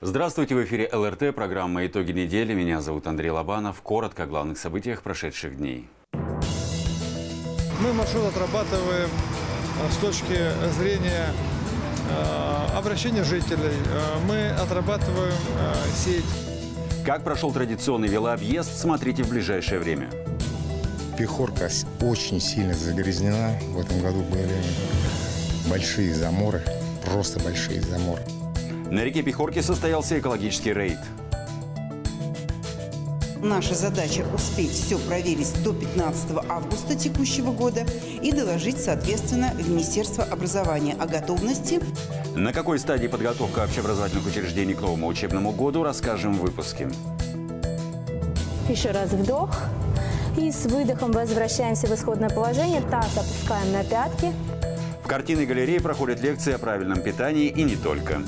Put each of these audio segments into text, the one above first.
Здравствуйте, в эфире ЛРТ, программа «Итоги недели». Меня зовут Андрей Лобанов. Коротко о главных событиях прошедших дней. Мы маршрут отрабатываем с точки зрения обращения жителей. Мы отрабатываем сеть. Как прошел традиционный велообъезд, смотрите в ближайшее время. Пехорка очень сильно загрязнена. В этом году были большие заморы, просто большие заморы. На реке Пехорки состоялся экологический рейд. Наша задача успеть все проверить до 15 августа текущего года и доложить, соответственно, в Министерство образования о готовности. На какой стадии подготовка общеобразовательных учреждений к новому учебному году, расскажем в выпуске. Еще раз вдох. И с выдохом возвращаемся в исходное положение. Таз опускаем на пятки. В картинной галерее проходят лекции о правильном питании и не только.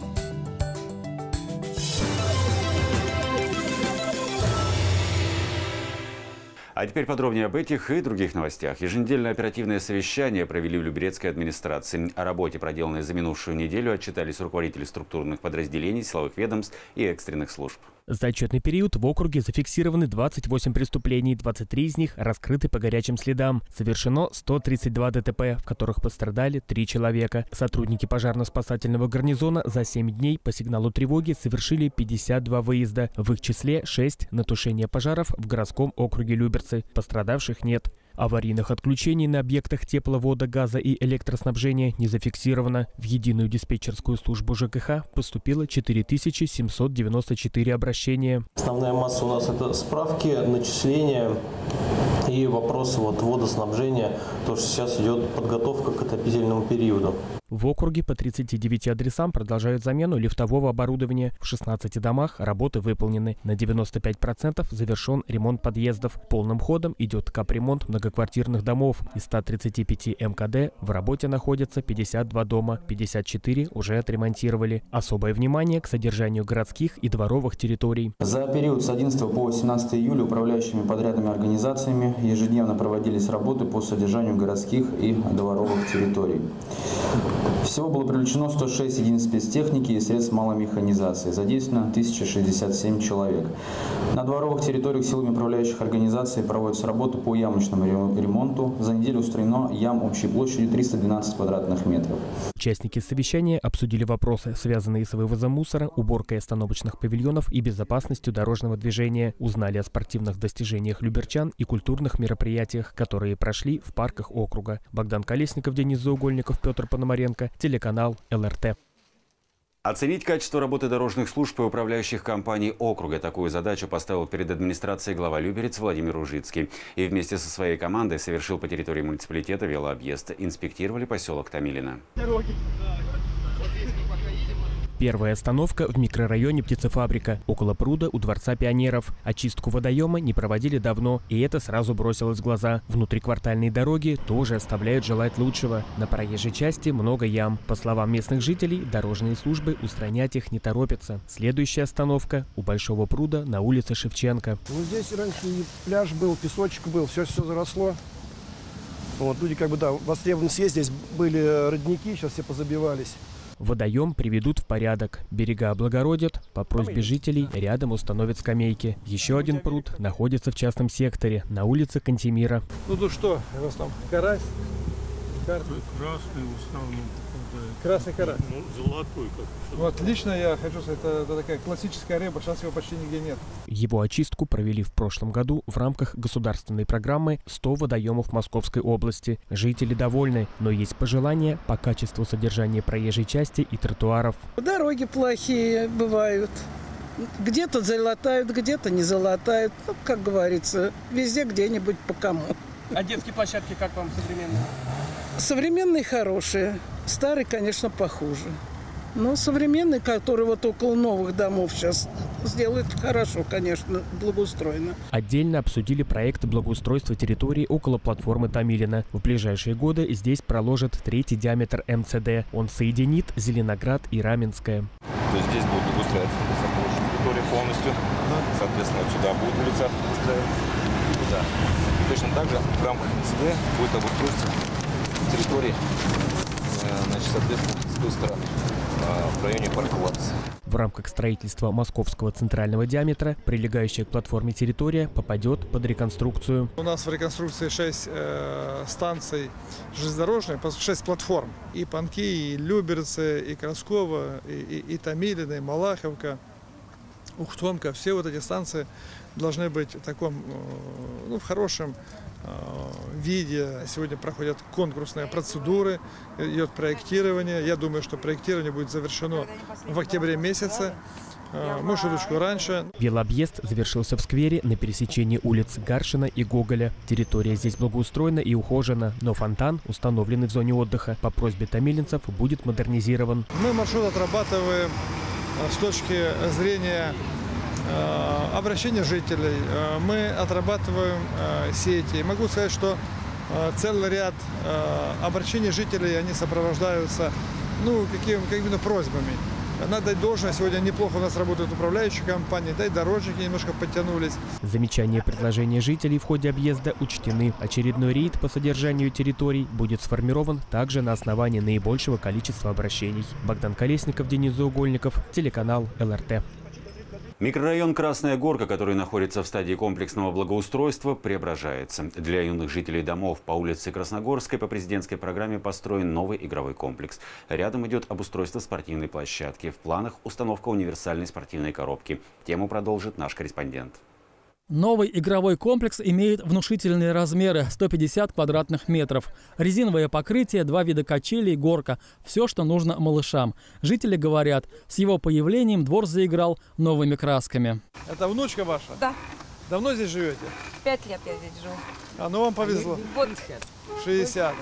А теперь подробнее об этих и других новостях. Еженедельное оперативное совещание провели в Люберецкой администрации. О работе, проделанной за минувшую неделю, отчитались руководители структурных подразделений, силовых ведомств и экстренных служб. За отчетный период в округе зафиксированы 28 преступлений, 23 из них раскрыты по горячим следам. Совершено 132 ДТП, в которых пострадали 3 человека. Сотрудники пожарно-спасательного гарнизона за 7 дней по сигналу тревоги совершили 52 выезда. В их числе 6 на тушение пожаров в городском округе Люберцы. Пострадавших нет. Аварийных отключений на объектах тепловода, газа и электроснабжения не зафиксировано. В единую диспетчерскую службу ЖКХ поступило 4794 обращения. Основная масса у нас это справки, начисления и вопросы водоснабжения, потому что сейчас идет подготовка к отопительному периоду. В округе по 39 адресам продолжают замену лифтового оборудования. В 16 домах работы выполнены. На 95% завершен ремонт подъездов. Полным ходом идет капремонт многоквартирных домов. Из 135 МКД в работе находятся 52 дома, 54 уже отремонтировали. Особое внимание к содержанию городских и дворовых территорий. За период с 11 по 18 июля управляющими подрядными организациями ежедневно проводились работы по содержанию городских и дворовых территорий. Всего было привлечено 106 единиц спецтехники и средств малой механизации. Задействовано 1067 человек. На дворовых территориях силами управляющих организаций проводятся работы по ямочному ремонту. За неделю устранено ям общей площадью 312 квадратных метров. Участники совещания обсудили вопросы, связанные с вывозом мусора, уборкой остановочных павильонов и безопасностью дорожного движения. Узнали о спортивных достижениях люберчан и культурных мероприятиях, которые прошли в парках округа. Богдан Колесников, Денис Заугольников, Петр Пономаренко, телеканал ЛРТ. Оценить качество работы дорожных служб и управляющих компаний округа. Такую задачу поставил перед администрацией глава Люберец Владимир Ужицкий. И вместе со своей командой совершил по территории муниципалитета велообъезд. Инспектировали поселок Томилино. Первая остановка в микрорайоне Птицефабрика, около пруда у Дворца пионеров. Очистку водоема не проводили давно, и это сразу бросилось в глаза. Внутриквартальные дороги тоже оставляют желать лучшего. На проезжей части много ям. По словам местных жителей, дорожные службы устранять их не торопятся. Следующая остановка у Большого пруда на улице Шевченко. Здесь раньше и пляж был, песочек был, все заросло. Люди востребованы съесть, здесь были родники, сейчас все позабивались. Водоем приведут в порядок. Берега облагородят. По просьбе жителей рядом установят скамейки. Еще один пруд находится в частном секторе, на улице Кантемира. Тут что? У нас там карась? Красный в основном. Красный карась? Золотой как. Лично я хочу сказать, это такая классическая рыба, сейчас его почти нигде нет. Его очистку провели в прошлом году в рамках государственной программы «100 водоемов Московской области». Жители довольны, но есть пожелания по качеству содержания проезжей части и тротуаров. Дороги плохие бывают. Где-то залатают, где-то не залатают. Как говорится, везде где-нибудь по кому. А детские площадки как вам современные? Современные хорошие. Старые, конечно, похуже. Но современные, которые около новых домов сейчас сделают хорошо, конечно, благоустроено. Отдельно обсудили проект благоустройства территории около платформы Томилино. В ближайшие годы здесь проложат 3-й диаметр МЦД. Он соединит Зеленоград и Раменское. То есть здесь будет благоустраиваться территория полностью. Соответственно, сюда будет улица обустраиваться. Точно так же в рамках МЦД будет обустройство территории, соответственно, с той стороны. в районе парка ВАТС. В рамках строительства московского центрального диаметра прилегающая к платформе территория попадет под реконструкцию. У нас в реконструкции 6 станций железнодорожных, 6 платформ. И Панки, и Люберцы, и Красково, и Томилино, и Малаховка, Ухтомка. Все вот эти станции должны быть в таком, в хорошем виде. Сегодня проходят конкурсные процедуры, идет проектирование. Я думаю, что проектирование будет завершено в октябре месяце, может, чуточку раньше. Велообъезд завершился в сквере на пересечении улиц Гаршина и Гоголя. Территория здесь благоустроена и ухожена, но фонтан, установленный в зоне отдыха, по просьбе томилинцев будет модернизирован. Мы маршрут отрабатываем с точки зрения обращения жителей. Мы отрабатываем сети. Могу сказать, что целый ряд обращений жителей, они сопровождаются какими-то просьбами. Надо дать должное, сегодня неплохо у нас работают управляющие компании, да и дорожники немножко подтянулись. Замечания и предложения жителей в ходе объезда учтены. Очередной рейд по содержанию территорий будет сформирован также на основании наибольшего количества обращений. Богдан Колесников, Денис Заугольников, телеканал ЛРТ. Микрорайон Красная Горка, который находится в стадии комплексного благоустройства, преображается. Для юных жителей домов по улице Красногорской по президентской программе построен новый игровой комплекс. Рядом идет обустройство спортивной площадки. В планах установка универсальной спортивной коробки. Тему продолжит наш корреспондент. Новый игровой комплекс имеет внушительные размеры – 150 квадратных метров. Резиновое покрытие, 2 вида качелей, горка – все, что нужно малышам. Жители говорят, с его появлением двор заиграл новыми красками. Это внучка ваша? Да. Давно здесь живете? 5 лет я здесь живу. Вам повезло? Вот. 60.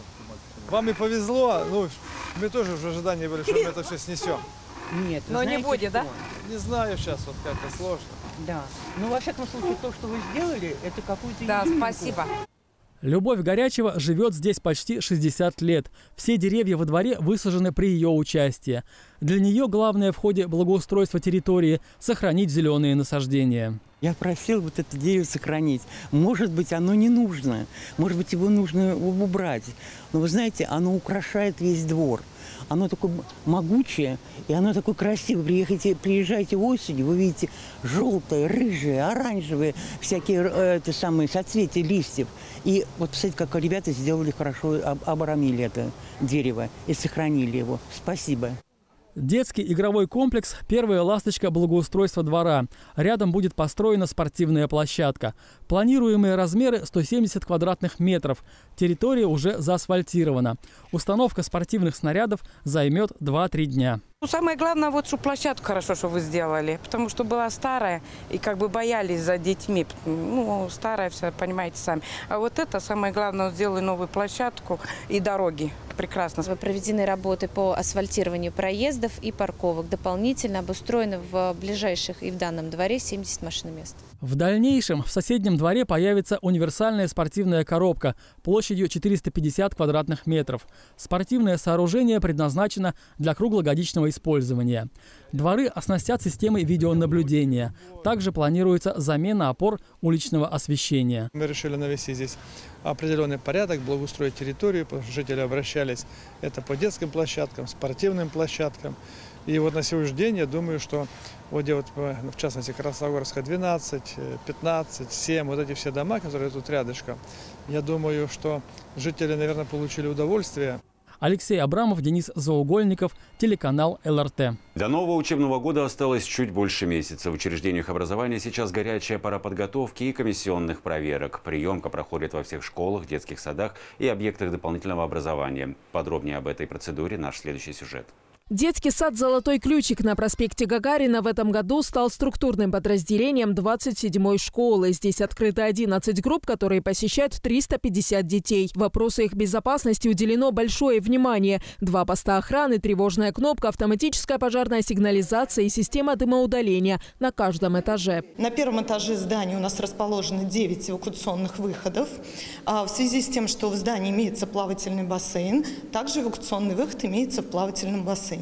Вам и повезло, мы тоже в ожидании были, что мы это все снесем. Нет, но не будет, да? Не знаю сейчас, как-то сложно. Да. Но во всяком случае, то, что вы сделали, это какую-то... Да, спасибо. Любовь Горячева живет здесь почти 60 лет. Все деревья во дворе высажены при ее участии. Для нее главное в ходе благоустройства территории – сохранить зеленые насаждения. Я просил вот это дерево сохранить. Может быть, оно не нужно. Может быть, его нужно убрать. Но вы знаете, оно украшает весь двор. Оно такое могучее, и оно такое красивое. Приезжаете осенью, вы видите желтые, рыжие, оранжевые, всякие соцветия листьев. И вот, посмотрите, как ребята сделали хорошо, обрамили это дерево и сохранили его. Спасибо. Детский игровой комплекс – первая ласточка благоустройства двора. Рядом будет построена спортивная площадка. Планируемые размеры – 170 квадратных метров. Территория уже заасфальтирована. Установка спортивных снарядов займет 2-3 дня. Самое главное, что площадку хорошо, что вы сделали, потому что была старая и боялись за детьми. Старая вся, понимаете сами. А вот это самое главное, сделали новую площадку и дороги. Прекрасно. Проведены работы по асфальтированию проездов и парковок. Дополнительно обустроено в ближайших и в данном дворе 70 машиномест. В дальнейшем в соседнем дворе появится универсальная спортивная коробка площадью 450 квадратных метров. Спортивное сооружение предназначено для круглогодичного использования. Дворы оснастят системой видеонаблюдения. Также планируется замена опор уличного освещения. Мы решили навести здесь определенный порядок, благоустроить территорию, потому что жители обращались это по детским площадкам, спортивным площадкам. И вот на сегодняшний день я думаю, что вот где в частности Красногорская 12, 15, 7, вот эти все дома, которые тут рядышком, я думаю, что жители, наверное, получили удовольствие. Алексей Абрамов, Денис Заугольников, телеканал ЛРТ. До нового учебного года осталось чуть больше месяца. В учреждениях образования сейчас горячая пора подготовки и комиссионных проверок. Приемка проходит во всех школах, детских садах и объектах дополнительного образования. Подробнее об этой процедуре наш следующий сюжет. Детский сад «Золотой ключик» на проспекте Гагарина в этом году стал структурным подразделением 27-й школы. Здесь открыто 11 групп, которые посещают 350 детей. Вопросу их безопасности уделено большое внимание. 2 поста охраны, тревожная кнопка, автоматическая пожарная сигнализация и система дымоудаления на каждом этаже. На первом этаже здания у нас расположено 9 эвакуационных выходов. В связи с тем, что в здании имеется плавательный бассейн, также эвакуационный выход имеется в плавательном бассейне. В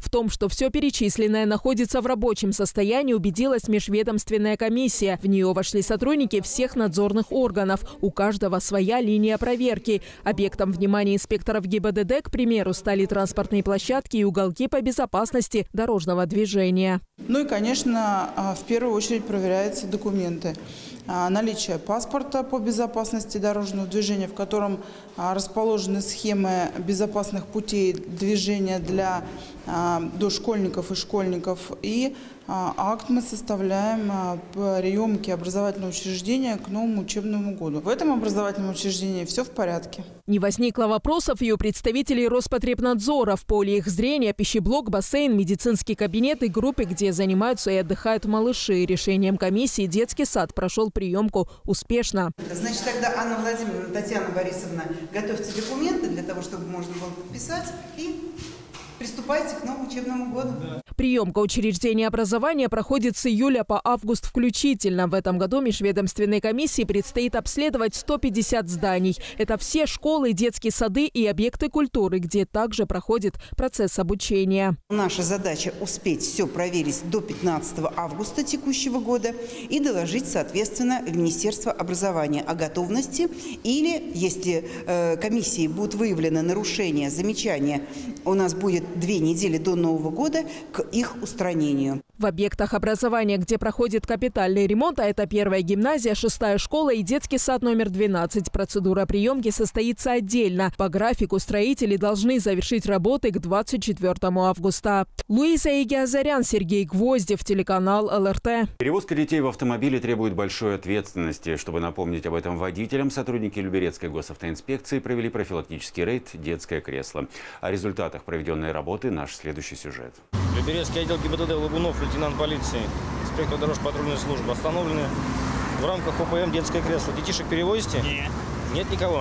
В том, что все перечисленное находится в рабочем состоянии, убедилась межведомственная комиссия. В нее вошли сотрудники всех надзорных органов. У каждого своя линия проверки. Объектом внимания инспекторов ГИБДД, к примеру, стали транспортные площадки и уголки по безопасности дорожного движения. Ну и, конечно, в первую очередь проверяются документы. Наличие паспорта по безопасности дорожного движения, в котором расположены схемы безопасных путей движения для дошкольников и школьников. И акт мы составляем по приемке образовательного учреждения к новому учебному году. В этом образовательном учреждении все в порядке. Не возникло вопросов и у представителей Роспотребнадзора. В поле их зрения пищеблок, бассейн, медицинский кабинет и группы, где занимаются и отдыхают малыши. Решением комиссии детский сад прошел приемку успешно. Значит, тогда Анна Владимировна, Татьяна Борисовна, готовьте документы для того, чтобы можно было подписать, и приступайте к новому учебному году. Приемка учреждений образования проходит с июля по август включительно. В этом году межведомственной комиссии предстоит обследовать 150 зданий. Это все школы, детские сады и объекты культуры, где также проходит процесс обучения. Наша задача успеть все проверить до 15 августа текущего года и доложить, соответственно, в Министерство образования о готовности. Или, если комиссией будут выявлены нарушения, замечания, у нас будет 2 недели до Нового года к их устранению. В объектах образования, где проходит капитальный ремонт, а это 1-я гимназия, 6-я школа и детский сад номер 12, процедура приемки состоится отдельно. По графику строители должны завершить работы к 24 августа. Луиза Игиазарян, Сергей Гвоздев, телеканал ЛРТ. Перевозка детей в автомобиле требует большой ответственности. Чтобы напомнить об этом водителям, сотрудники Люберецкой госавтоинспекции провели профилактический рейд «Детское кресло». О результатах проведенной работы наш следующий сюжет. Люберецкий отдел ГИБДД Лагунов, лейтенант полиции, инспектор дорожно-патрульной службы. Остановлены в рамках ОПМ «Детское кресло». Детишек перевозите? Нет. Нет никого?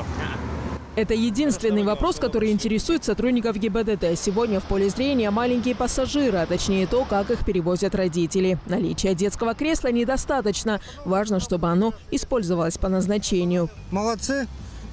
Это единственный вопрос, который интересует сотрудников ГИБДД. Сегодня в поле зрения маленькие пассажиры, а точнее то, как их перевозят родители. Наличие детского кресла недостаточно. Важно, чтобы оно использовалось по назначению. Молодцы.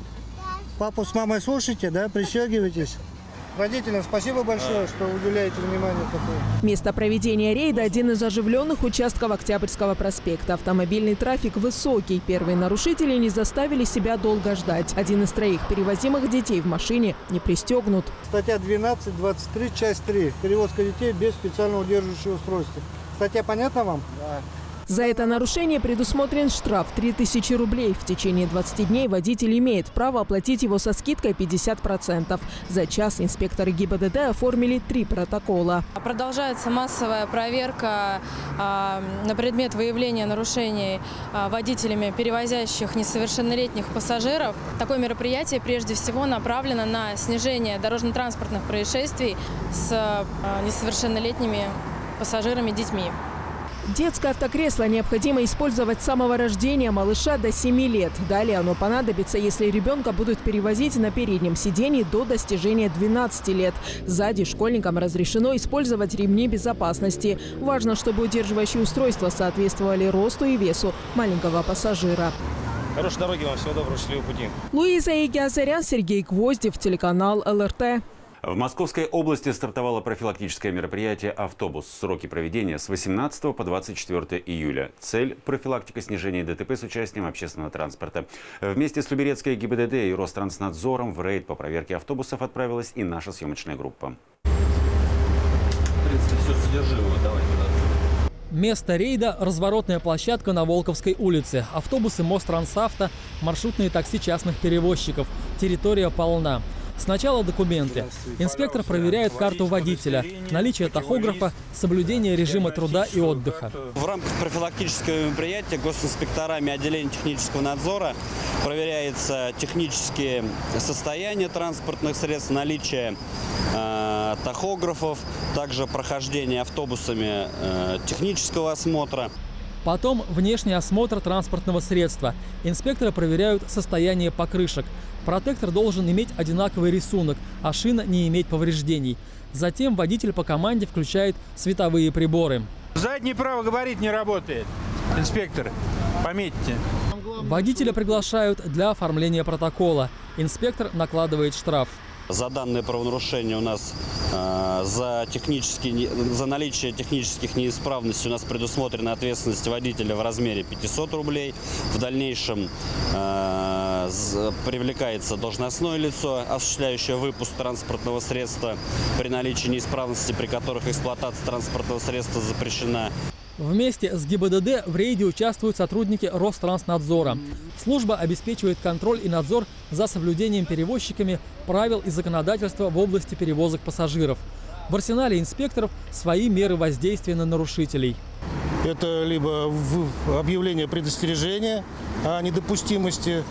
Папу с мамой слушайте, да? Пристегивайтесь. Родителям спасибо большое, что уделяете внимание такое. Место проведения рейда – один из оживленных участков Октябрьского проспекта. Автомобильный трафик высокий. Первые нарушители не заставили себя долго ждать. Один из 3 перевозимых детей в машине не пристегнут. Статья 12.23, часть 3. Перевозка детей без специального удерживающего устройства. Статья понятна вам? Да. За это нарушение предусмотрен штраф 3000 рублей. В течение 20 дней водитель имеет право оплатить его со скидкой 50%. За час инспекторы ГИБДД оформили 3 протокола. Продолжается массовая проверка на предмет выявления нарушений водителями, перевозящих несовершеннолетних пассажиров. Такое мероприятие прежде всего направлено на снижение дорожно-транспортных происшествий с несовершеннолетними пассажирами, детьми. Детское автокресло необходимо использовать с самого рождения малыша до 7 лет. Далее оно понадобится, если ребенка будут перевозить на переднем сидении до достижения 12 лет. Сзади школьникам разрешено использовать ремни безопасности. Важно, чтобы удерживающие устройства соответствовали росту и весу маленького пассажира. Хорошей дороги вам, всего доброго, счастливого пути. Луиза Игиазарян, Сергей Гвоздев, телеканал ЛРТ. В Московской области стартовало профилактическое мероприятие «Автобус». Сроки проведения с 18 по 24 июля. Цель – профилактика снижения ДТП с участием общественного транспорта. Вместе с Люберецкой ГИБДД и Ространснадзором в рейд по проверке автобусов отправилась и наша съемочная группа. В принципе, все содержимое. Давайте. Место рейда – разворотная площадка на Волковской улице. Автобусы Мострансавто, маршрутные такси частных перевозчиков. Территория полна. Сначала документы. Инспектор проверяет карту водителя, наличие тахографа, соблюдение режима труда и отдыха. В рамках профилактического мероприятия госинспекторами отделения технического надзора проверяется технические состояния транспортных средств, наличие тахографов, также прохождение автобусами технического осмотра. Потом внешний осмотр транспортного средства. Инспекторы проверяют состояние покрышек. Протектор должен иметь одинаковый рисунок, а шина не иметь повреждений. Затем водитель по команде включает световые приборы. Задний правый габарит не работает. Инспектор, пометьте. Водителя приглашают для оформления протокола. Инспектор накладывает штраф. За данное правонарушение у нас за наличие технических неисправностей у нас предусмотрена ответственность водителя в размере 500 рублей. В дальнейшем привлекается должностное лицо, осуществляющее выпуск транспортного средства при наличии неисправностей, при которых эксплуатация транспортного средства запрещена. Вместе с ГИБДД в рейде участвуют сотрудники Ространснадзора. Служба обеспечивает контроль и надзор за соблюдением перевозчиками правил и законодательства в области перевозок пассажиров. В арсенале инспекторов свои меры воздействия на нарушителей. Это либо объявление предостережения о недопустимости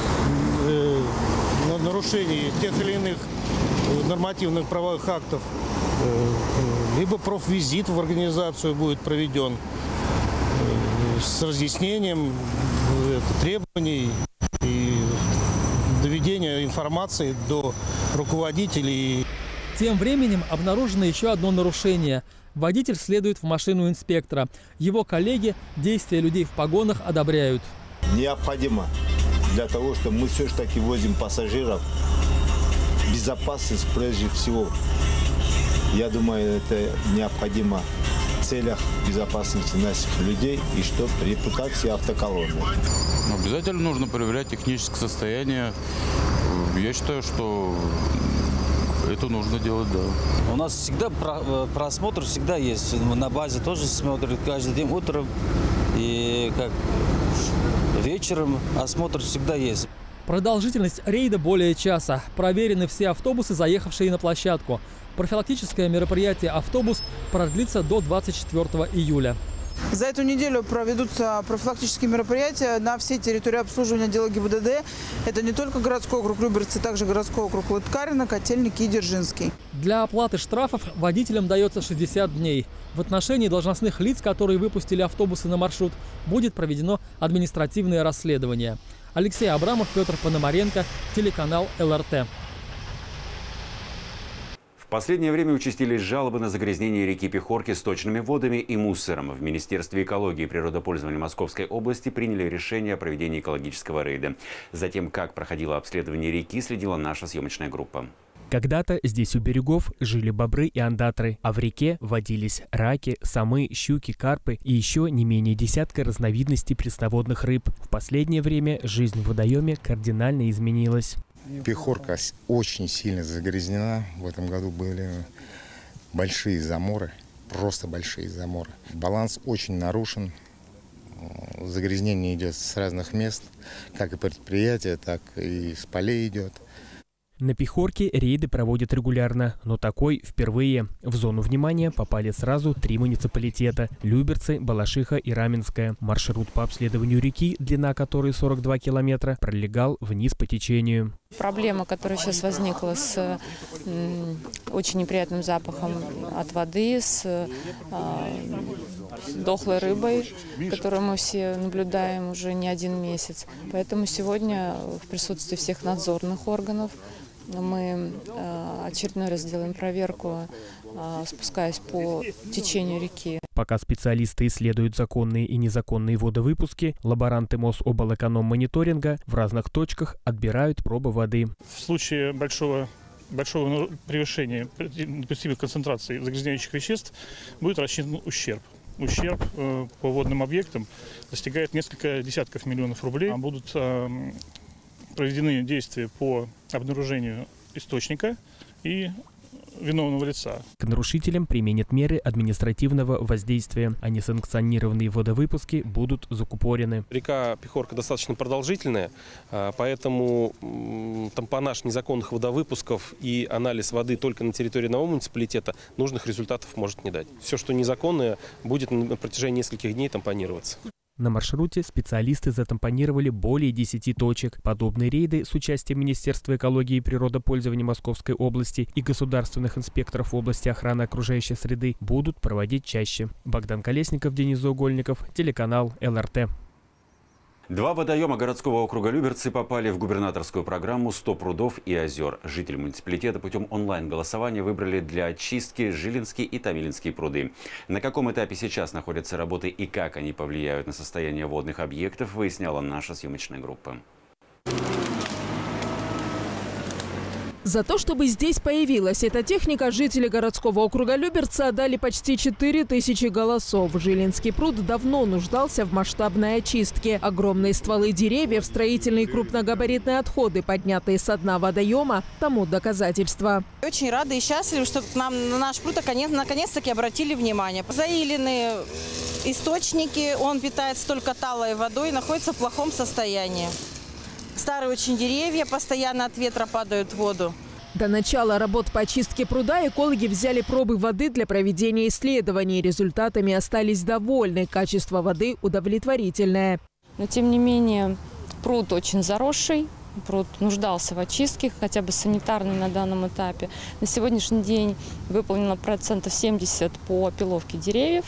нарушений тех или иных нормативных правовых актов, либо профвизит в организацию будет проведен с разъяснением требований и доведения информации до руководителей. Тем временем обнаружено еще одно нарушение. Водитель следует в машину инспектора. Его коллеги действия людей в погонах одобряют. Необходимо для того, чтобы мы все же таки возим пассажиров, безопасность прежде всего. Я думаю, это необходимо в целях безопасности наших людей и чтобы репутация автоколонны. Обязательно нужно проверять техническое состояние. Я считаю, что это нужно делать, да. У нас всегда просмотр всегда есть. На базе тоже смотрят каждый день утром и как вечером осмотр всегда есть. Продолжительность рейда более часа. Проверены все автобусы, заехавшие на площадку. Профилактическое мероприятие «Автобус» продлится до 24 июля. За эту неделю проведутся профилактические мероприятия на всей территории обслуживания отдела ГИБДД. Это не только городской округ Люберцы, также городской округ Лыткарино, Котельники и Дзержинский. Для оплаты штрафов водителям дается 60 дней. В отношении должностных лиц, которые выпустили автобусы на маршрут, будет проведено административное расследование. Алексей Абрамов, Петр Пономаренко, телеканал ЛРТ. В последнее время участились жалобы на загрязнение реки Пехорки сточными водами и мусором. В Министерстве экологии и природопользования Московской области приняли решение о проведении экологического рейда. Затем, как проходило обследование реки, следила наша съемочная группа. Когда-то здесь у берегов жили бобры и ондатры, а в реке водились раки, самы, щуки, карпы и еще не менее десятка разновидностей пресноводных рыб. В последнее время жизнь в водоеме кардинально изменилась. Пехорка очень сильно загрязнена. В этом году были большие заморы, просто большие заморы. Баланс очень нарушен. Загрязнение идет с разных мест, как и предприятия, так и с полей идет. На Пехорке рейды проводят регулярно, но такой впервые. В зону внимания попали сразу 3 муниципалитета – Люберцы, Балашиха и Раменское. Маршрут по обследованию реки, длина которой 42 километра, пролегал вниз по течению. Проблема, которая сейчас возникла с очень неприятным запахом от воды, с дохлой рыбой, которую мы все наблюдаем уже не один месяц. Поэтому сегодня в присутствии всех надзорных органов мы очередной раз делаем проверку, спускаясь по течению реки. Пока специалисты исследуют законные и незаконные водовыпуски, лаборанты Мособлэкономмониторинга в разных точках отбирают пробы воды. В случае большого превышения допустимых концентраций загрязняющих веществ будет рассчитан ущерб. Ущерб по водным объектам достигает несколько десятков миллионов рублей. Будут проведены действия по обнаружению источника и виновного лица. К нарушителям применят меры административного воздействия, а несанкционированные водовыпуски будут закупорены. Река Пехорка достаточно продолжительная, поэтому тампонаж незаконных водовыпусков и анализ воды только на территории одного муниципалитета нужных результатов может не дать. Все, что незаконное, будет на протяжении нескольких дней тампонироваться. На маршруте специалисты затампонировали более 10 точек. Подобные рейды с участием Министерства экологии и природопользования Московской области и государственных инспекторов в области охраны окружающей среды будут проводить чаще. Богдан Колесников, Денис Заугольников, телеканал ЛРТ. 2 водоема городского округа Люберцы попали в губернаторскую программу «100 прудов и озер». Жители муниципалитета путем онлайн-голосования выбрали для очистки Жилинские и Томилинские пруды. На каком этапе сейчас находятся работы и как они повлияют на состояние водных объектов, выясняла наша съемочная группа. За то, чтобы здесь появилась эта техника, жители городского округа Люберцы отдали почти 4000 голосов. Жилинский пруд давно нуждался в масштабной очистке. Огромные стволы деревьев, строительные и крупногабаритные отходы, поднятые со дна водоема, тому доказательство. Очень рады и счастливы, что к нам на наш пруд наконец-таки обратили внимание. Заиленные источники, он питается только талой водой и находится в плохом состоянии. Старые очень деревья, постоянно от ветра падают в воду. До начала работ по очистке пруда экологи взяли пробы воды для проведения исследований. Результатами остались довольны. Качество воды удовлетворительное. Но тем не менее пруд очень заросший. Пруд нуждался в очистке, хотя бы санитарной на данном этапе. На сегодняшний день выполнено 70% по опиловке деревьев.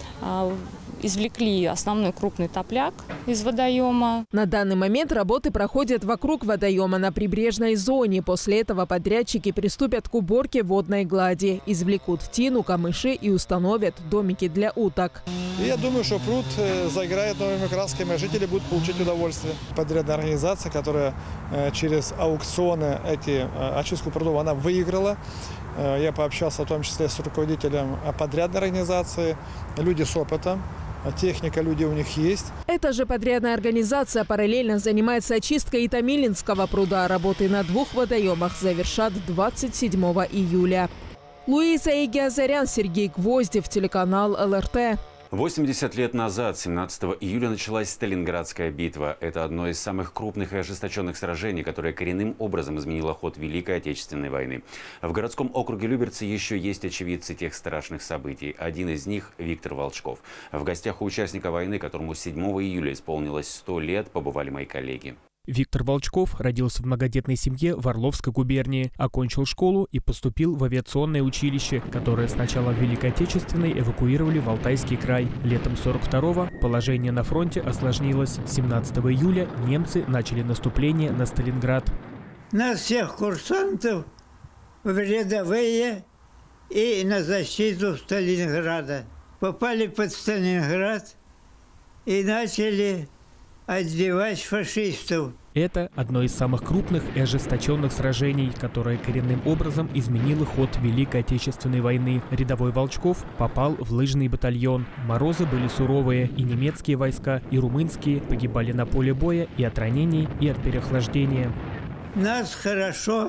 Извлекли основной крупный топляк из водоема. На данный момент работы проходят вокруг водоема на прибрежной зоне. После этого подрядчики приступят к уборке водной глади. Извлекут тину, камыши и установят домики для уток. И я думаю, что пруд заиграет новыми красками, жители будут получить удовольствие. Подрядная организация, которая через аукционы очистку прудов, она выиграла. Я пообщался в том числе с руководителем подрядной организации, люди с опытом. Техника, люди у них есть. Эта же подрядная организация параллельно занимается очисткой и Томилинского пруда. Работы на 2 водоемах завершат 27 июля. Луиза Игиазарян, Сергей Гвоздев, телеканал ЛРТ. 80 лет назад, 17 июля, началась Сталинградская битва. Это одно из самых крупных и ожесточенных сражений, которое коренным образом изменило ход Великой Отечественной войны. В городском округе Люберцы еще есть очевидцы тех страшных событий. Один из них – Виктор Волчков. В гостях у участника войны, которому 7 июля исполнилось 100 лет, побывали мои коллеги. Виктор Волчков родился в многодетной семье в Орловской губернии, окончил школу и поступил в авиационное училище, которое с началом Великой Отечественной эвакуировали в Алтайский край. Летом 42-го положение на фронте осложнилось. 17 июля немцы начали наступление на Сталинград. Нас всех курсантов в рядовые и на защиту Сталинграда. Попали под Сталинград и начали отбивать фашистов. Это одно из самых крупных и ожесточенных сражений, которое коренным образом изменило ход Великой Отечественной войны. Рядовой Волчков попал в лыжный батальон. Морозы были суровые, и немецкие войска, и румынские погибали на поле боя и от ранений, и от переохлаждения. Нас хорошо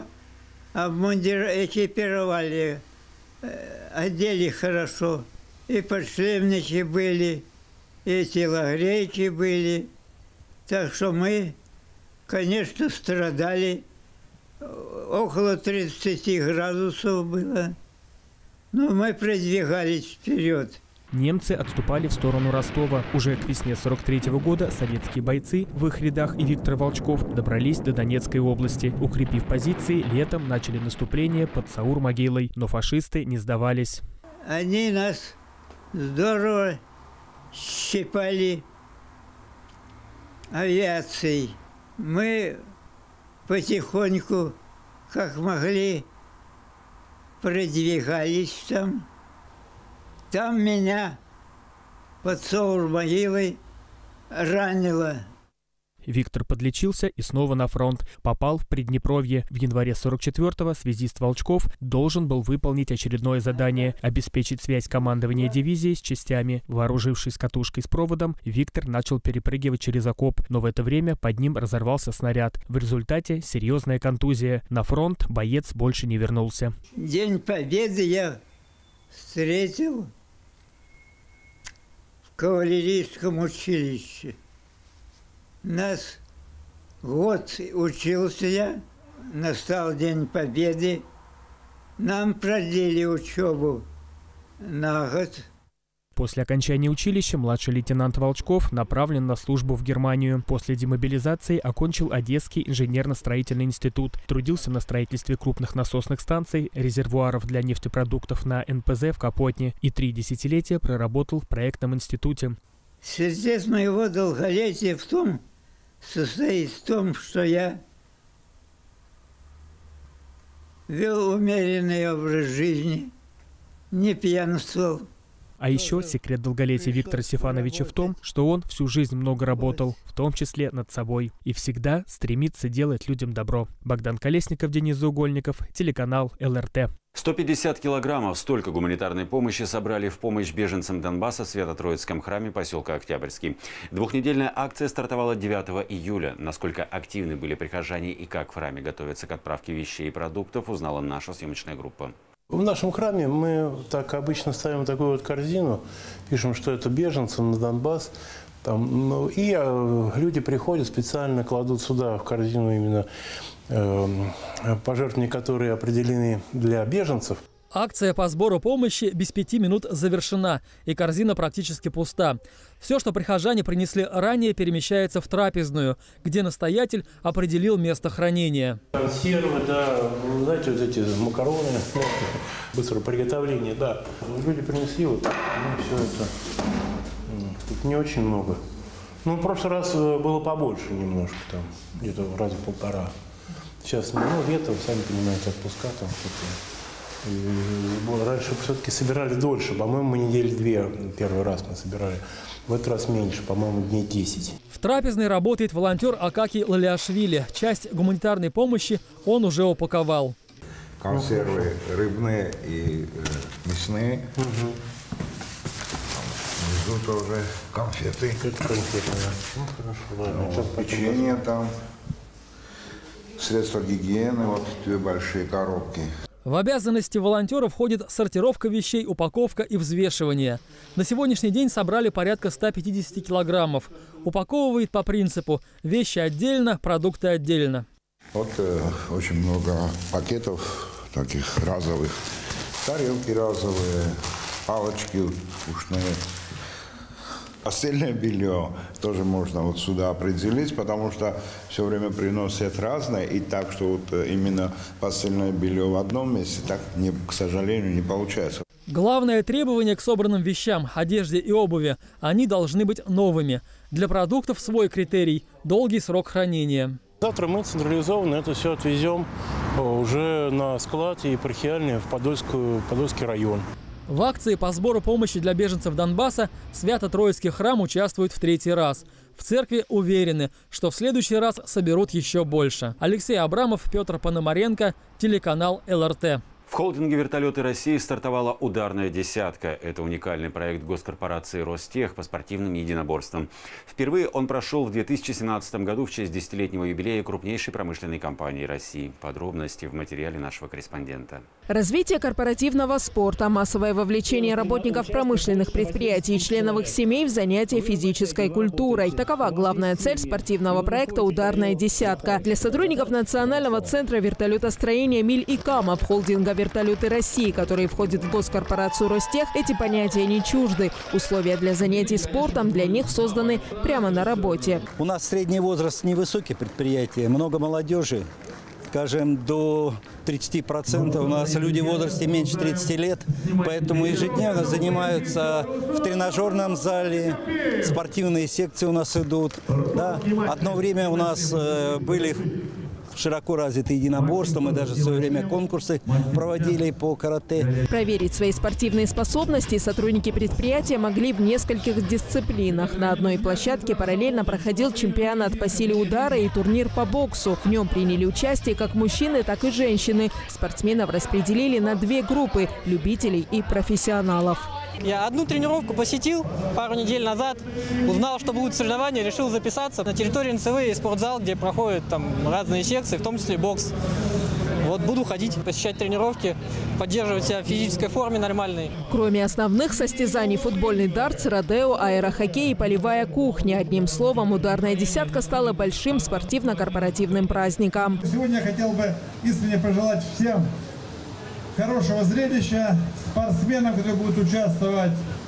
экипировали, одели хорошо. И подшлемники были, и телогрейки были. Так что мы, конечно, страдали. Около 30 градусов было. Но мы продвигались вперед. Немцы отступали в сторону Ростова. Уже к весне 43-го года советские бойцы, в их рядах и Виктор Волчков, добрались до Донецкой области. Укрепив позиции, летом начали наступление под Саур-могилой. Но фашисты не сдавались. Они нас здорово щипали авиацией. Мы потихоньку, как могли, продвигались там. Там меня под Саур-могилой ранило. Виктор подлечился и снова на фронт. Попал в Приднепровье. В январе 44-го связист Волчков должен был выполнить очередное задание – обеспечить связь командования дивизии с частями. Вооружившись катушкой с проводом, Виктор начал перепрыгивать через окоп, но в это время под ним разорвался снаряд. В результате серьезная контузия. На фронт боец больше не вернулся. День Победы я встретил в кавалерийском училище. Нас год учился я, настал День Победы. Нам продлили учебу на год. После окончания училища младший лейтенант Волчков направлен на службу в Германию. После демобилизации окончил Одесский инженерно-строительный институт. Трудился на строительстве крупных насосных станций, резервуаров для нефтепродуктов на НПЗ в Капотне и 3 десятилетия проработал в проектном институте. Секрет моего долголетия состоит в том, что я вел умеренный образ жизни, не пьянствовал. А еще секрет долголетия Виктора Стефановича в том, что он всю жизнь много работал, в том числе над собой. И всегда стремится делать людям добро. Богдан Колесников, Денис Заугольников, телеканал ЛРТ. 150 килограммов. Столько гуманитарной помощи собрали в помощь беженцам Донбасса в Свято-Троицком храме поселка Октябрьский. Двухнедельная акция стартовала 9 июля. Насколько активны были прихожане и как в храме готовятся к отправке вещей и продуктов, узнала наша съемочная группа. В нашем храме мы так обычно ставим такую вот корзину, пишем, что это беженцы на Донбасс. И люди приходят, специально кладут сюда в корзину именно пожертвования, которые определены для беженцев. Акция по сбору помощи без 5 минут завершена, и корзина практически пуста. Все, что прихожане принесли ранее, перемещается в трапезную, где настоятель определил место хранения. Консервы, да, знаете, вот эти макароны, быстрое приготовление, да. Люди принесли вот, все это. Тут не очень много. В прошлый раз было побольше немножко, там, где-то раза полтора. Сейчас, лето, сами понимаете, отпуска там что-то. Раньше все-таки собирали дольше, по-моему, мы недели 2 первый раз мы собирали. В этот раз меньше, по-моему, дней 10. В трапезной работает волонтер Акакий Лалиашвили. Часть гуманитарной помощи он уже упаковал. Консервы рыбные и мясные. Внизу тоже конфеты. Это конфеты, да. Хорошо, ладно. Печенье там. Средства гигиены, вот 2 большие коробки. В обязанности волонтеров входит сортировка вещей, упаковка и взвешивание. На сегодняшний день собрали порядка 150 килограммов. Упаковывает по принципу вещи отдельно, продукты отдельно. Вот очень много пакетов таких разовых. Тарелки разовые, палочки ушные. Постельное белье тоже можно вот сюда определить, потому что все время приносят разное. И так, что вот именно постельное белье в одном месте, так, к сожалению, не получается. Главное требование к собранным вещам, одежде и обуви – они должны быть новыми. Для продуктов свой критерий – долгий срок хранения. Завтра мы централизованно это все отвезем уже на склад и епархиальный в Подольский район. В акции по сбору помощи для беженцев Донбасса Свято-Троицкий храм участвует в 3-й раз. В церкви уверены, что в следующий раз соберут еще больше. Алексей Абрамов, Петр Пономаренко, телеканал ЛРТ. В холдинге «Вертолеты России» стартовала «Ударная десятка». Это уникальный проект госкорпорации «Ростех» по спортивным единоборствам. Впервые он прошел в 2017 году в честь 10-летнего юбилея крупнейшей промышленной компании России. Подробности в материале нашего корреспондента. Развитие корпоративного спорта, массовое вовлечение работников промышленных предприятий и членов их семей в занятия физической культурой. Такова главная цель спортивного проекта «Ударная десятка». Для сотрудников Национального центра вертолетостроения «Миль и Кама» в холдинга «Вертолеты России», которые входят в госкорпорацию «Ростех», эти понятия не чужды. Условия для занятий спортом для них созданы прямо на работе. У нас средний возраст невысокий предприятия, много молодежи. Скажем, до 30% у нас люди в возрасте меньше 30 лет, поэтому ежедневно занимаются в тренажерном зале, спортивные секции у нас идут. Да. Одно время у нас были широко развитые единоборства, мы даже в свое время конкурсы проводили по карате. Проверить свои спортивные способности сотрудники предприятия могли в нескольких дисциплинах. На одной площадке параллельно проходил чемпионат по силе удара и турнир по боксу. В нем приняли участие как мужчины, так и женщины. Спортсменов распределили на 2 группы – любителей и профессионалов. Я одну тренировку посетил пару недель назад, узнал, что будут соревнования, решил записаться. На территории НСВ есть спортзал, где проходят там разные секции, в том числе бокс. Вот буду ходить, посещать тренировки, поддерживать себя в физической форме нормальной. Кроме основных состязаний – футбольный дартс, родео, аэрохоккей и полевая кухня. Одним словом, «Ударная десятка» стала большим спортивно-корпоративным праздником. Сегодня я хотел бы искренне пожелать всем хорошего зрелища, спортсменам, которые будут участвовать,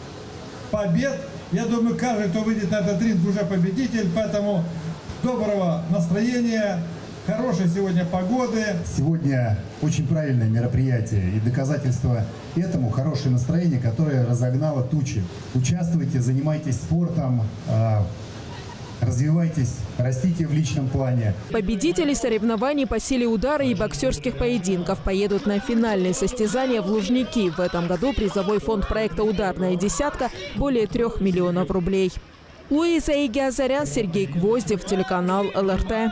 побед. Я думаю, каждый, кто выйдет на этот ринг, уже победитель. Поэтому доброго настроения, хорошей сегодня погоды. Сегодня очень правильное мероприятие и доказательство этому хорошее настроение, которое разогнало тучи. Участвуйте, занимайтесь спортом. Развивайтесь, растите в личном плане. Победители соревнований по силе удара и боксерских поединков поедут на финальные состязания в Лужники. В этом году призовой фонд проекта «Ударная десятка» более 3 миллионов рублей. Луиза Игиазарян, Сергей Гвоздев, телеканал ЛРТ.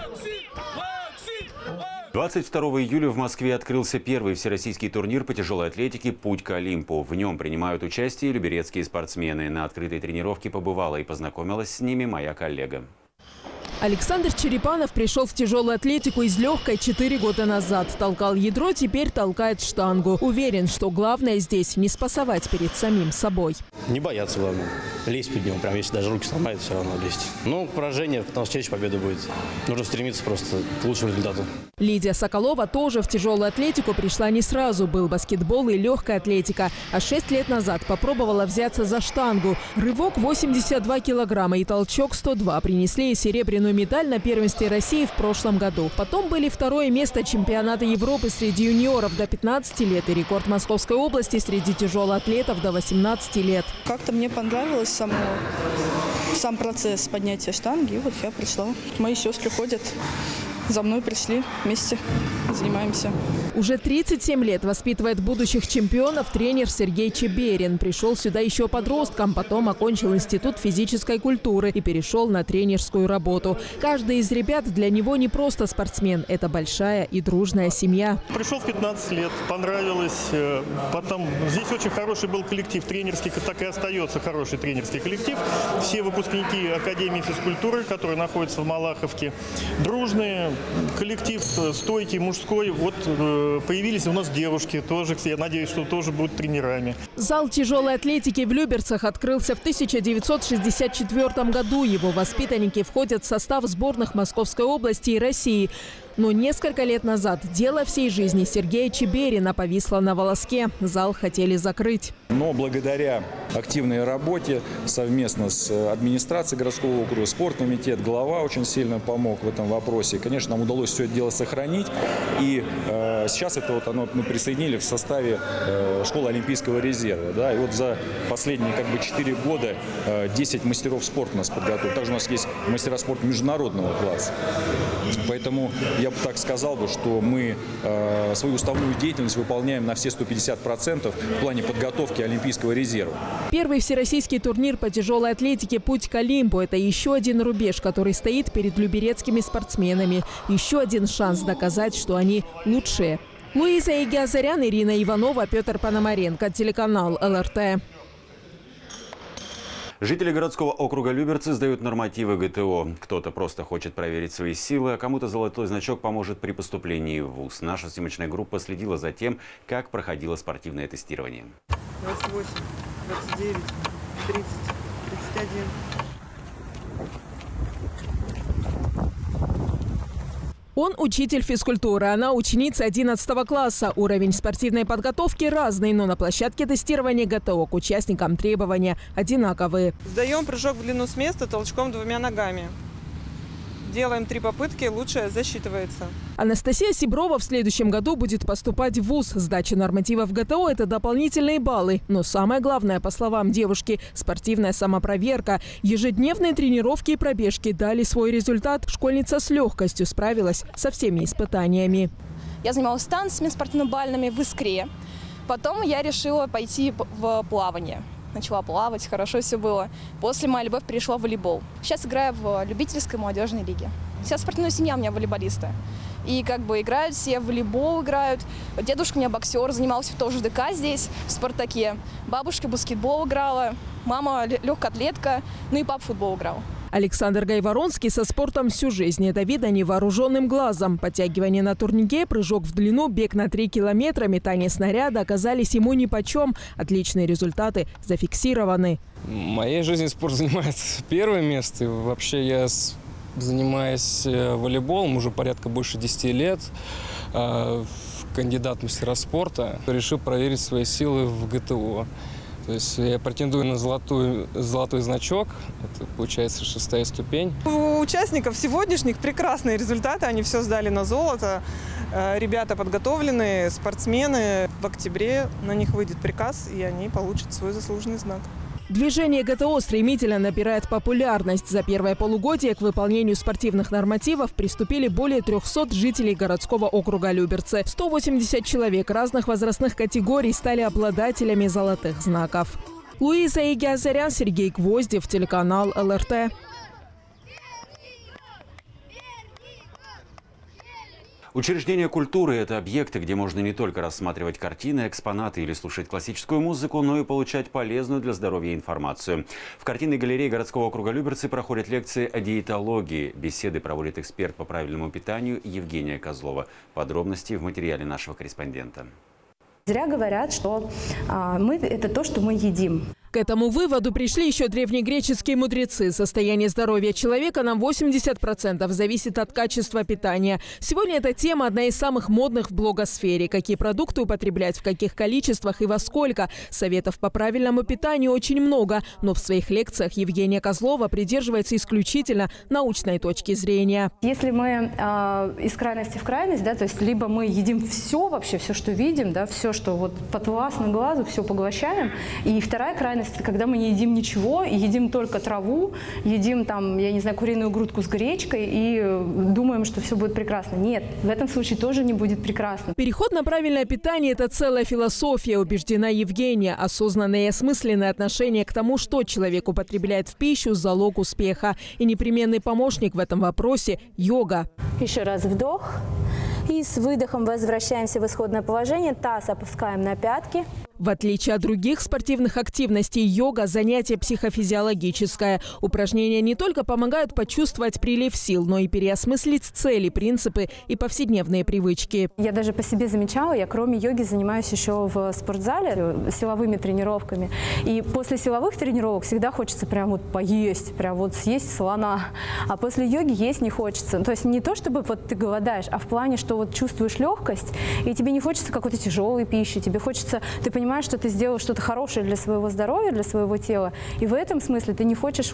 22 июля в Москве открылся первый всероссийский турнир по тяжелой атлетике «Путь к Олимпу». В нем принимают участие люберецкие спортсмены. На открытой тренировке побывала и познакомилась с ними моя коллега. Александр Черепанов пришел в тяжелую атлетику из легкой 4 года назад. Толкал ядро, теперь толкает штангу. Уверен, что главное здесь не спасовать перед самим собой. Не бояться, главное. Лезть под него, прям если даже руки сломает, все равно лезть. Ну, поражение, потому что чаще победа будет. Нужно стремиться просто к лучшему результату. Лидия Соколова тоже в тяжелую атлетику пришла не сразу. Был баскетбол и легкая атлетика. А 6 лет назад попробовала взяться за штангу. Рывок 82 килограмма и толчок 102 принесли ей серебряную медаль на первенстве России в прошлом году. Потом были 2-е место чемпионата Европы среди юниоров до 15 лет и рекорд Московской области среди тяжелоатлетов до 18 лет. Как-то мне понравилось сам процесс поднятия штанги, и вот я пришла. Мои сестры ходят, за мной пришли, вместе занимаемся. Уже 37 лет воспитывает будущих чемпионов тренер Сергей Чеберин. Пришел сюда еще подростком, потом окончил институт физической культуры и перешел на тренерскую работу. Каждый из ребят для него не просто спортсмен, это большая и дружная семья. Пришел в 15 лет, понравилось. Потом здесь очень хороший был коллектив тренерский, так и остается хороший тренерский коллектив. Все выпускники Академии физкультуры, которые находятся в Малаховке, дружные. Коллектив стойкий, мужской. Вот появились у нас девушки тоже. Я надеюсь, что тоже будут тренерами. Зал тяжелой атлетики в Люберцах открылся в 1964 году. Его воспитанники входят в состав сборных Московской области и России. Но несколько лет назад дело всей жизни Сергея Чеберина повисло на волоске. Зал хотели закрыть. Но благодаря активной работе совместно с администрацией городского округа, спорткомитет, глава очень сильно помог в этом вопросе. Конечно, нам удалось все это дело сохранить. И сейчас это вот мы присоединили в составе школы Олимпийского резерва. Да? И вот за последние 4 года 10 мастеров спорта у нас подготовили. Также у нас есть мастера спорта международного класса. Поэтому я бы так сказал, что мы свою уставную деятельность выполняем на все 150% в плане подготовки Олимпийского резерва. Первый всероссийский турнир по тяжелой атлетике «Путь к Олимпу» – это еще один рубеж, который стоит перед люберецкими спортсменами. Еще один шанс доказать, что они лучшие. Луиза Игиазарян, Ирина Иванова, Петр Пономаренко, телеканал ЛРТ. Жители городского округа Люберцы сдают нормативы ГТО. Кто-то просто хочет проверить свои силы, а кому-то золотой значок поможет при поступлении в вуз. Наша съемочная группа следила за тем, как проходило спортивное тестирование. 28, 29, 30, 31. Он учитель физкультуры, она ученица 11 класса. Уровень спортивной подготовки разный, но на площадке тестирования ГТО к участникам требования одинаковые. Сдаем прыжок в длину с места толчком 2 ногами. Делаем 3 попытки, лучшее засчитывается. Анастасия Сиброва в следующем году будет поступать в вуз. Сдача нормативов ГТО – это дополнительные баллы. Но самое главное, по словам девушки, спортивная самопроверка. Ежедневные тренировки и пробежки дали свой результат. Школьница с легкостью справилась со всеми испытаниями. Я занималась танцами спортивно-бальными в «Искре». Потом я решила пойти в плавание. Начала плавать, хорошо все было. После моя любовь перешла в волейбол. Сейчас играю в любительской молодежной лиге. Вся спортивная семья у меня волейболисты. И играют все, в волейбол играют. Дедушка у меня боксер, занимался тоже в ДК здесь, в «Спартаке». Бабушка баскетбол играла, мама легкоатлетка, и папа футбол играл. Александр Гайворонский со спортом всю жизнь. Это видно невооруженным глазом. Подтягивание на турнике, прыжок в длину, бег на 3 километра, метание снаряда оказались ему нипочем. Отличные результаты зафиксированы. В моей жизни спорт занимает первое место. Вообще я занимаюсь волейболом уже порядка больше 10 лет. Кандидат в мастера спорта. Решил проверить свои силы в ГТО. То есть я претендую на золотой значок, это получается 6-я ступень. У участников сегодняшних прекрасные результаты, они все сдали на золото. Ребята подготовленные, спортсмены. В октябре на них выйдет приказ, и они получат свой заслуженный знак. Движение ГТО стремительно набирает популярность. За первое полугодие к выполнению спортивных нормативов приступили более 300 жителей городского округа Люберцы. 180 человек разных возрастных категорий стали обладателями золотых знаков. Луиза Игиазарян, Сергей Гвоздев, телеканал ЛРТ. Учреждения культуры – это объекты, где можно не только рассматривать картины, экспонаты или слушать классическую музыку, но и получать полезную для здоровья информацию. В картинной галерее городского округа Люберцы проходят лекции о диетологии. Беседы проводит эксперт по правильному питанию Евгения Козлова. Подробности в материале нашего корреспондента. Зря говорят, что мы – это то, что мы едим. К этому выводу пришли еще древнегреческие мудрецы. Состояние здоровья человека на 80% зависит от качества питания. Сегодня эта тема одна из самых модных в блогосфере. Какие продукты употреблять, в каких количествах и во сколько. Советов по правильному питанию очень много. Но в своих лекциях Евгения Козлова придерживается исключительно научной точки зрения. Если мы из крайности в крайность, да, то есть либо мы едим все вообще, все, что видим, да, все, что вот подвластно глазу, все поглощаем. И вторая крайность, когда мы не едим ничего, и едим только траву, едим там, я не знаю, куриную грудку с гречкой и думаем, что все будет прекрасно. Нет, в этом случае тоже не будет прекрасно. Переход на правильное питание – это целая философия, убеждена Евгения. Осознанное и осмысленное отношение к тому, что человек употребляет в пищу – залог успеха. И непременный помощник в этом вопросе – йога. Еще раз вдох. И с выдохом возвращаемся в исходное положение. Таз опускаем на пятки. В отличие от других спортивных активностей, йога – занятие психофизиологическое. Упражнения не только помогают почувствовать прилив сил, но и переосмыслить цели, принципы и повседневные привычки. Я даже по себе замечала, я кроме йоги занимаюсь еще в спортзале силовыми тренировками. И после силовых тренировок всегда хочется прям вот поесть, прям вот съесть слона. А после йоги есть не хочется. То есть не то, чтобы вот ты голодаешь, а в плане, что вот чувствуешь легкость, и тебе не хочется какой-то тяжелой пищи, тебе хочется, ты понимаешь, что ты сделал что-то хорошее для своего здоровья, для своего тела, и в этом смысле ты не хочешь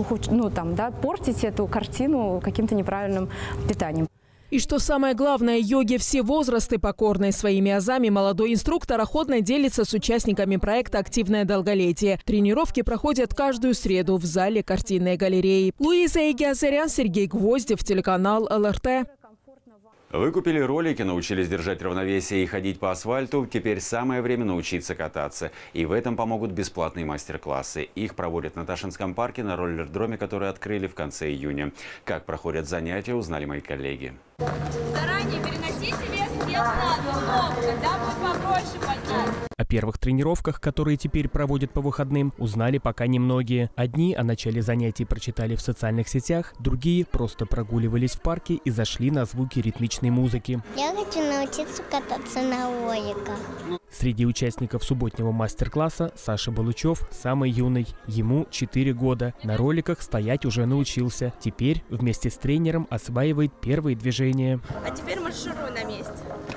портить эту картину каким-то неправильным питанием. И что самое главное, йоге все возрасты покорны. Своими азами молодой инструктор охотно делится с участниками проекта «Активное долголетие». Тренировки проходят каждую среду в зале картинной галереи. Луиза Игиазарян, Сергей Гвоздев, телеканал ЛРТ. Вы купили ролики, научились держать равновесие и ходить по асфальту. Теперь самое время научиться кататься. И в этом помогут бесплатные мастер-классы. Их проводят на Ташинском парке на роллер-дроме, который открыли в конце июня. Как проходят занятия, узнали мои коллеги. Заранее переносите вес тел на ногу, когда будет попроще поднять. О первых тренировках, которые теперь проводят по выходным, узнали пока немногие. Одни о начале занятий прочитали в социальных сетях, другие просто прогуливались в парке и зашли на звуки ритмичной музыки. Я хочу научиться кататься на роликах. Среди участников субботнего мастер-класса Саша Балучев самый юный. Ему 4 года. На роликах стоять уже научился. Теперь вместе с тренером осваивает первые движения. А теперь маршируй на месте.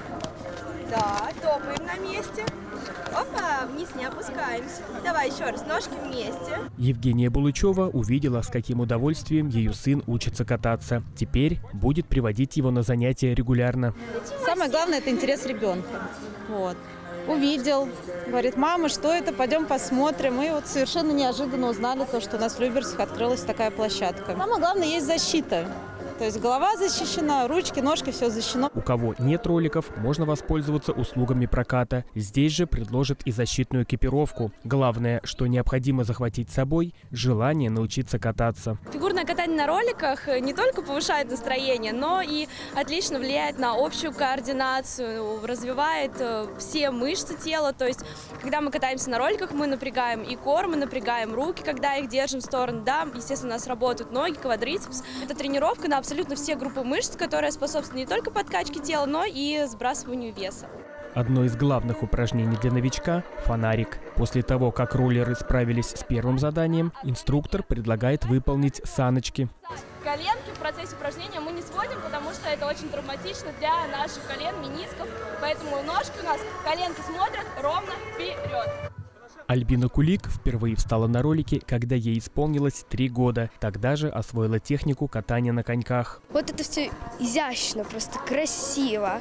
Да, топаем на месте. Опа, вниз не опускаемся. Давай еще раз, ножки вместе. Евгения Балучева увидела, с каким удовольствием ее сын учится кататься. Теперь будет приводить его на занятия регулярно. Самое главное – это интерес ребенка. Вот. Увидел, говорит: мама, что это, пойдем посмотрим. И вот совершенно неожиданно узнали то, что у нас в Люберцах открылась такая площадка. Самое главное, есть защита. То есть голова защищена, ручки, ножки, все защищено. У кого нет роликов, можно воспользоваться услугами проката. Здесь же предложат и защитную экипировку. Главное, что необходимо захватить с собой – желание научиться кататься. Фигурное катание на роликах не только повышает настроение, но и отлично влияет на общую координацию, развивает все мышцы тела. То есть, когда мы катаемся на роликах, мы напрягаем и кор, мы напрягаем руки, когда их держим в сторону. Да, естественно, у нас работают ноги, квадрицепс. Это тренировка на абсолютно все группы мышц, которые способствуют не только подкачке тела, но и сбрасыванию веса. Одно из главных упражнений для новичка – фонарик. После того, как роллеры справились с первым заданием, инструктор предлагает выполнить саночки. Коленки в процессе упражнения мы не сводим, потому что это очень травматично для наших колен, менисков. Поэтому ножки у нас, коленки смотрят ровно вперед. Альбина Кулик впервые встала на ролики, когда ей исполнилось 3 года. Тогда же освоила технику катания на коньках. Вот это все изящно, просто красиво.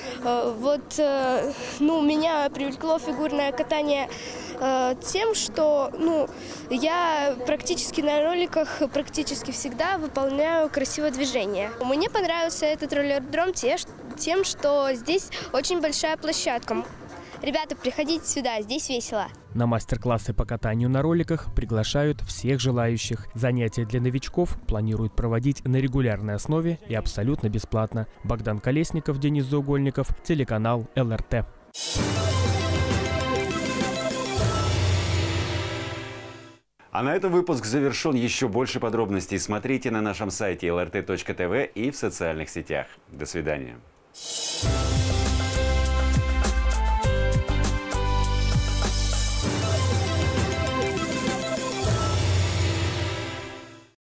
Меня привлекло фигурное катание тем, что я практически на роликах практически всегда выполняю красивое движение. Мне понравился этот роллердром тем, что здесь очень большая площадка. Ребята, приходите сюда, здесь весело. На мастер-классы по катанию на роликах приглашают всех желающих. Занятия для новичков планируют проводить на регулярной основе и абсолютно бесплатно. Богдан Колесников, Денис Заугольников, телеканал ЛРТ. А на этом выпуск завершен. Еще больше подробностей смотрите на нашем сайте lrt.tv и в социальных сетях. До свидания.